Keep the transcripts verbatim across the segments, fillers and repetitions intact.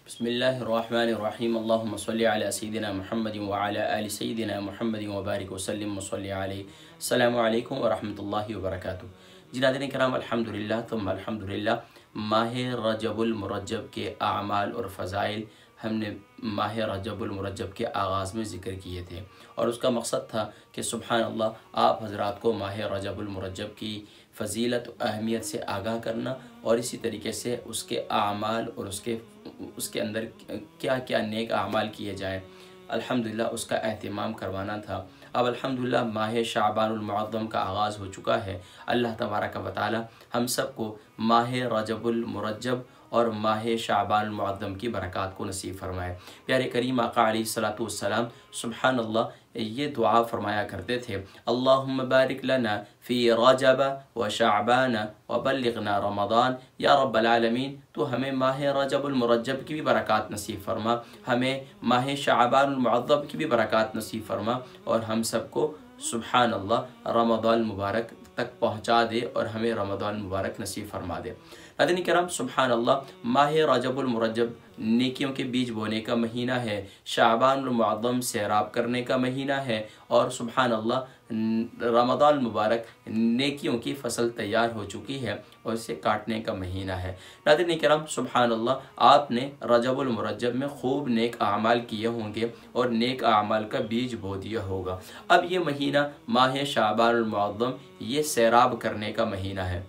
بسم اللہ الرحمن الرحیم اللہم صلی علی سیدنا محمد وعلی آل سیدنا محمد وبارک وسلم وصلی علیہ السلام علیکم ورحمۃ اللہ وبرکاتہ۔ جی ناظرین کرام، الحمدللہ ثم الحمدللہ، ماہ رجب المرجب کے اعمال اور فضائل ہم نے ماہ رجب المرجب کے آغاز میں ذکر کیے تھے، اور اس کا مقصد تھا کہ سبحان اللہ آپ حضرات کو ماہ رجب المرجب کی فضیلت و اہمیت سے آگاہ کرنا، اور اسی طریقے سے اس کے اعمال اور اس کے اس کے اندر کیا کیا نیک اعمال کیے جائیں، الحمدللہ اس کا اہتمام کروانا تھا۔ اب الحمدللہ ماہ شعبان المعظم کا آغاز ہو چکا ہے۔ اللہ تبارک و تعالی ہم سب کو ماہ رجب المرجب اور ماہ شعبان المعظم کی برکات کو نصیب فرمائے۔ پیارے کریم آقا علیہ الصلوۃ والسلام سبحان اللہ یہ دعا فرمایا کرتے تھے، اللہم بارک لنا فی رجب و شعبان و بلغنا رمضان، یا رب العالمین تو ہمیں ماہ رجب المرجب کی بھی برکات نصیب فرما، ہمیں ماہ شعبان المعظم کی بھی برکات نصیب فرما، اور ہم سب کو سبحان اللہ رمضان المبارک تک پہنچا دے اور ہمیں رمضان المبارک نصیب فرما دے۔ ناظرین کرام سبحان اللہ، ماہ رجب المرجب نیکیوں کے بیج بونے کا مہینہ ہے، شعبان المعظم سیراب کرنے کا مہینہ ہے، اور سبحان اللہ رمضان المبارک نیکیوں کی فصل تیار ہو چکی ہے اور اسے کاٹنے کا مہینہ ہے۔ ناظرین کرام سبحان اللہ، آپ نے رجب المرجب میں خوب نیک اعمال کیے ہوں گے اور نیک اعمال کا بیج بو دیا ہوگا۔ اب یہ مہینہ ماہ شعبان المعظم یہ سیراب کرنے کا مہینہ ہے۔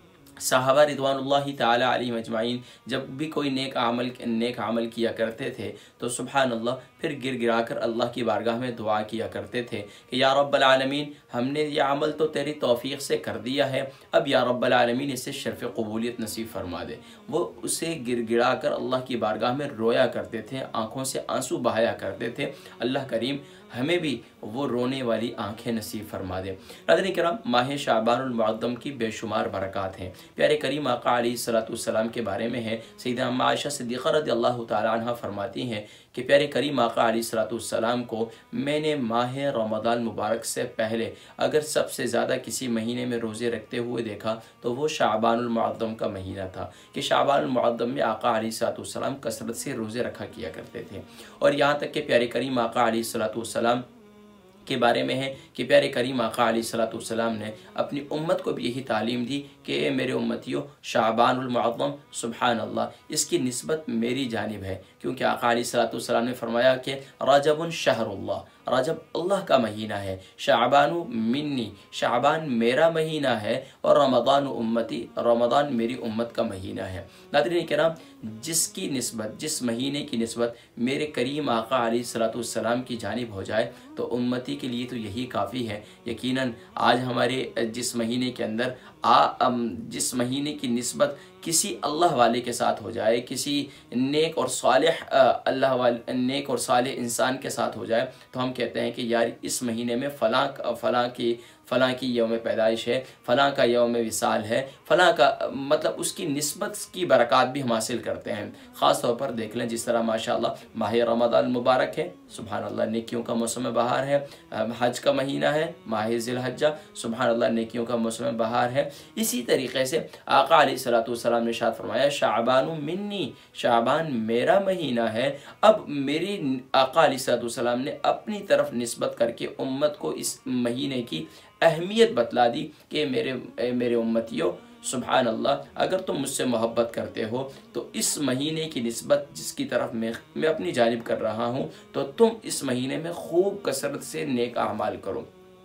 صحابہ رضوان اللہ تعالی علیہم اجمعین جب بھی کوئی نیک عمل نیک عمل کیا کرتے تھے تو سبحان اللہ پھر گر گرا کر اللہ کی بارگاہ میں دعا کیا کرتے تھے کہ یا رب العالمین ہم نے یہ عمل تو تیری توفیق سے کر دیا ہے، اب یا رب العالمین اسے شرف قبولیت نصیب فرما دے۔ وہ اسے گر گرا کر اللہ کی بارگاہ میں رویا کرتے تھے، آنکھوں سے آنسو بہایا کرتے تھے، اللہ کریم ہمیں بھی وہ رونے والی آنکھیں نصیب فرما دے۔ ناظرین کرام ماہ شعبان المعظم کی بے شمار برکات ہیں۔ پیارے کریم آقا علیہ الصلوۃ والسلام کے بارے میں ہے، سیدہ ام عائشہ صدیقہ رضی اللہ تعالی عنہ فرماتی ہیں کہ پیارے کریم آقا علیہ الصلوۃ والسلام کو میں نے ماہ رمضان مبارک سے پہلے اگر سب سے زیادہ کسی مہینے میں روزے رکھتے ہوئے دیکھا تو وہ شعبان المعظم کا مہینہ تھا، کہ شعبان المعظم میں آقا علیہ الصلوۃ والسلام کثرت سے روزے رکھا کیا کرتے تھے، اور یہاں تک کہ پیارے کریم آقا علیہ الصلوۃ والسلام کے بارے میں ہے کہ پیارے کریم آقا علیہ الصلوۃ والسلام نے اپنی امت کو بھی یہی تعلیم دی کہ اے میرے امتیوں شعبان المعظم سبحان اللہ اس کی نسبت میری جانب ہے، کیونکہ آقا علیہ الصلوۃ والسلام نے فرمایا کہ رجب شہر اللہ، رجب اللہ کا مہینہ ہے، شعبان منی شعبان میرا مہینہ ہے، اور رمضان امتی رمضان میری امت کا مہینہ ہے۔ ناظرین کرام جس کی نسبت جس مہینے کی نسبت میرے کریم آقا علیہ الصلوۃ والسلام کی جانب ہو جائے تو امتی کے لیے تو یہی کافی ہے۔ یقیناً آج ہمارے جس مہینے کے اندر آ جس مہینے کی نسبت کسی اللہ والے کے ساتھ ہو جائے، کسی نیک اور صالح اللہ والے نیک اور صالح انسان کے ساتھ ہو جائے تو ہم کہتے ہیں کہ یار اس مہینے میں فلاں فلاں کی فلاں کی یوم پیدائش ہے، فلاں کا یوم وصال ہے، فلاں کا مطلب اس کی نسبت کی برکات بھی ہم حاصل کرتے ہیں۔ خاص طور پر دیکھ لیں جس طرح ماشاءاللہ ماہ رمضان المبارک ہے، سبحان اللہ نیکیوں کا موسم بہار ہے، حج کا مہینہ ہے ماہ ذی الحجہ، سبحان اللہ نیکیوں کا موسم بہار ہے۔ اسی طریقے سے آقا علیہ الصلوۃ والسلام نے ارشاد فرمایا شعبان منی شعبان میرا مہینہ ہے۔ اب میری آقا علیہ الصلوۃ والسلام نے اپنی طرف نسبت کر کے امت کو اس مہینے کی اہمیت بتلا دی کہ میرے میرے امتیوں سبحان اللہ اگر تم مجھ سے محبت کرتے ہو تو اس مہینے کی نسبت جس کی طرف میں میں اپنی جانب کر رہا ہوں تو تم اس مہینے میں خوب کثرت سے نیک اعمال کرو۔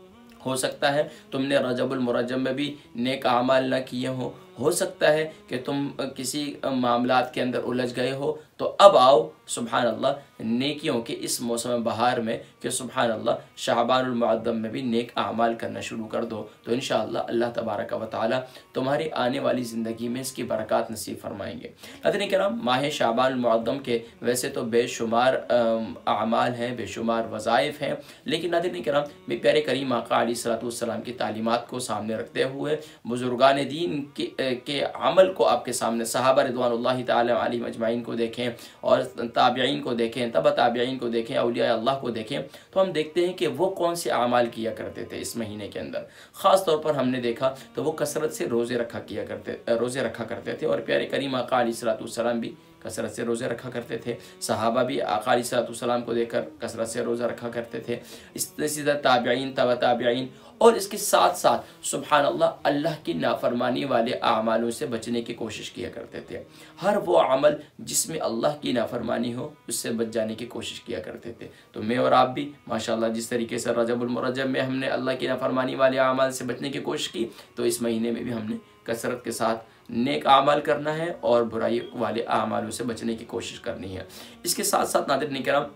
ہو سکتا ہے تم نے رجب المرجب میں بھی نیک اعمال نہ کیے ہوں، ہو سکتا ہے کہ تم کسی معاملات کے اندر الجھ گئے ہو، تو اب آؤ سبحان اللہ نیکیوں کے اس موسم بہار میں کہ سبحان اللہ شعبان المعظم میں بھی نیک اعمال کرنا شروع کر دو، تو انشاءاللہ اللہ تبارک و تعالی تمہاری آنے والی زندگی میں اس کی برکات نصیب فرمائیں گے۔ ناظرین کرام ماہ شعبان المعظم کے ویسے تو بے شمار اعمال ہیں، بے شمار وظائف ہیں، لیکن ناظرین کرام میں پیارے کریم آقا علیہ الصلوۃ والسلام کی تعلیمات کو سامنے رکھتے ہوئے بزرگان دین کے کے عمل کو آپ کے سامنے صحابہ رضوان اللہ تعالی علیہم اجمعین کو دیکھیں اور تابعین کو دیکھیں، تبع تابعین کو دیکھیں، اولیاء اللہ کو دیکھیں تو ہم دیکھتے ہیں کہ وہ کون سے اعمال کیا کرتے تھے اس مہینے کے اندر۔ خاص طور پر ہم نے دیکھا تو وہ کثرت سے روزے رکھا کیا کرتے روزے رکھا کرتے تھے، اور پیارے کریم آقا علیہ الصلوۃ والسلام بھی कसरत से रोज़े रखा करते थे। सहाबा भी आका अलैहिस्सलाम को देखकर कसरत से रोज़ा रखा करते थे। इसी तरह ताबिईन, तबा ताबिईन, और इसके साथ साथ सुभान अल्लाह अल्लाह की नाफरमानी वाले आमालों से बचने की कोशिश किया करते थे। हर वो अमल जिसमें अल्लाह की नाफरमानी हो उससे बच जाने की कोशिश किया करते थे। तो मैं और आप भी माशाअल्लाह जिस तरीके से रजबुल मुरज्जब में हमने अल्लाह की नाफरमानी वाले आमाल से बचने की कोशिश की, तो इस महीने में भी हमने कसरत के साथ नेक आमाल करना है और बुराई वाले आमालों से बचने की कोशिश करनी है। इसके साथ साथ नाज़रीन किराम,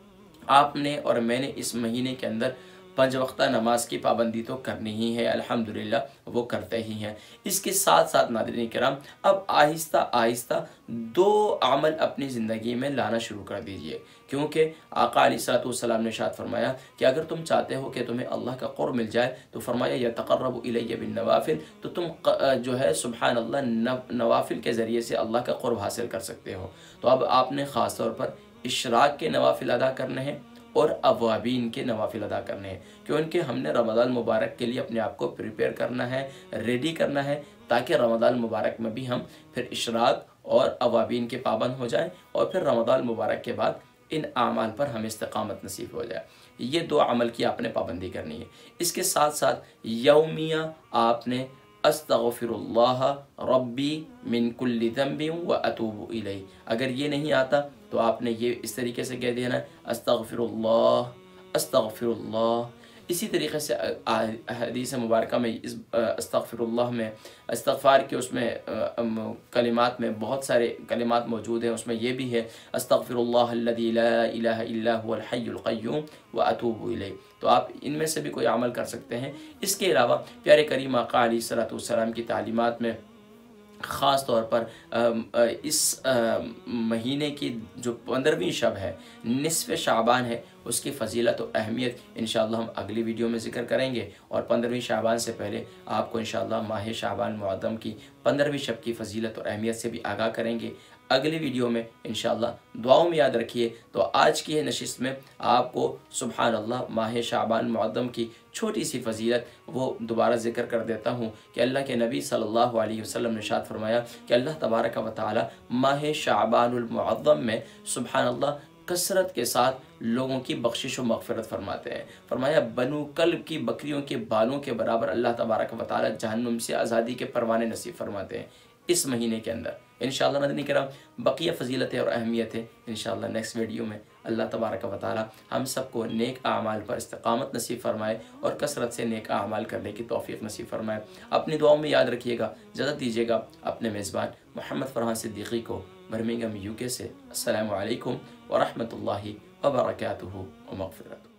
आपने और मैंने इस महीने के अंदर पाँच वक्त नमाज की पाबंदी तो करनी ही है, अल्हम्दुलिल्लाह वो करते ही हैं। इसके साथ साथ नाज़रीन किराम, अब आहिस्ता आहिस्ता दो अमल अपनी ज़िंदगी में लाना शुरू कर दीजिए, क्योंकि आका अलैहिस्सलाम ने इरशाद फरमाया कि अगर तुम चाहते हो कि तुम्हें अल्लाह का क़ुर्ब मिल जाए तो फरमाया यतक़र्रबु इलैया बिन नवाफिल, तो तुम जो है सुबहान अल्लाह नवाफिल के ज़रिए से अल्लाह का क़ुर्ब हासिल कर सकते हो। तो अब आपने ख़ास तौर पर इशराक के नवाफिल अदा करने हैं और अवाबीन के नवाफिल अदा करने हैं, क्योंकि हमने रमज़ान मुबारक के लिए अपने आप को प्रिपेयर करना है, रेडी करना है, ताकि रमज़ान मुबारक में भी हम फिर इशराक और अवाबीन के पाबंद हो जाएं और फिर रमज़ान मुबारक के बाद इन आमाल पर हमें इस्तिक़ामत नसीब हो जाए। ये दो अमल की आपने पाबंदी करनी है। इसके साथ साथ यौमिया आपने अस्तग़फिरुल्लाह रब्बी मिन कुल्लि ज़ंबिन व अतूबु इलैहि, अगर ये नहीं आता तो आपने ये इस तरीके से कह देना है अस्तग़फिरुल्लाह अस्तग़फिरुल्लाह। इसी तरीके से हदीस मुबारक में इस अस्तग़फिरुल्लाह में इस्तग़फ़ार के उसमें कलिमात में बहुत सारे कलिमात मौजूद हैं। उसमें ये भी है अस्तग़फिरुल्लाह अल्लज़ी ला इलाहा इल्ला हुवल हय्युल क़य्यूम व अतूबु इलैहि। तो आप इनमें से भी कोई अमल कर सकते हैं। इसके अलावा प्यारे करीम आका अलैहिस्सलाम की तालीमात में ख़ास तौर पर इस महीने की जो पंद्रहवीं शब है, निस्फ़ शाबान है, उसकी फ़जीलत और अहमियत इंशाअल्लाह हम अगली वीडियो में ज़िक्र करेंगे। और पंद्रहवीं शाबान से पहले आपको इंशाअल्लाह माह शाबान मुअज़्ज़म की पंद्रहवीं शब की फ़जीलत और अहमियत से भी आगाह करेंगे अगली वीडियो में इंशाअल्लाह। दुआओं में याद रखिए। तो आज की है नशिस्त में आपको सुभान अल्लाह माह शाबान मुअज़्ज़म की छोटी सी फ़जीलत वो दोबारा ज़िक्र कर देता हूँ कि अल्लाह के नबी सल्लल्लाहु अलैहि वसल्लम ने इरशाद फरमाया कि अल्लाह तबारक व तआला माह शाबानुल मुअज़्ज़म में सुभान अल्लाह कसरत के साथ लोगों की बख्शिश व मग़फ़िरत फरमाते हैं। फरमाया बनु कल्ब की बकरियों के बालों के बराबर अल्लाह तबारक व तआला जहन्नुम से आज़ादी के परवाने नसीब फरमाते हैं इस महीने के अंदर इंशाअल्लाह। नाज़रीन किराम, बकिया फ़जीलतें और अहमियतें इंशाअल्लाह नेक्स्ट वीडियो में अल्लाह तबारक व तआला हम सबको नेक आमाल पर इस्तिक़ामत नसीब फरमाए और कसरत से नेक आमाल करने की तौफ़ीक़ नसीब फरमाए। अपनी दुआओं में याद रखिएगा। इजाज़त दीजिएगा अपने मेज़बान मोहम्मद फ़रहान सिद्दीक़ी को बर्मिंघम यूके से। अस्सलामु अलैकुम व रहमतुल्लाहि व बरकातुहू व मग़फ़िरतुहू।